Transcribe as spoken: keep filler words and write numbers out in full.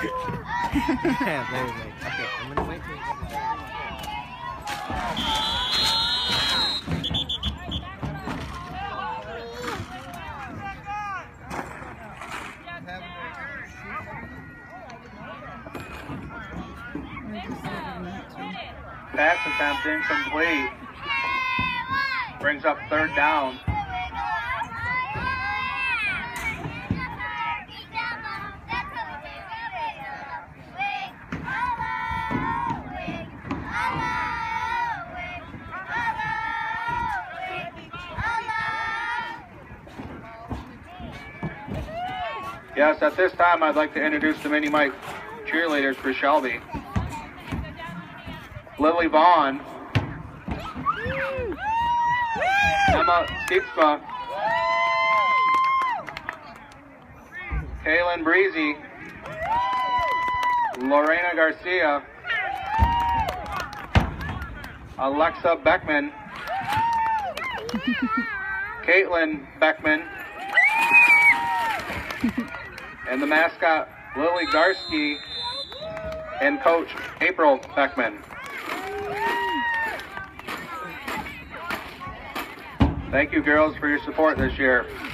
Yeah, very good. Okay, I'm gonna wait till you get the Pass attempt incomplete. Brings up third down. Yes, at this time I'd like to introduce the Mini Mike cheerleaders for Shelby. Lily Vaughn, Emma Sieksma, Kaylin Breezy, Lorena Garcia, Alexa Beckman, Caitlin Beckman, and the mascot Lily Garsky and coach April Beckman. Thank you, girls, for your support this year.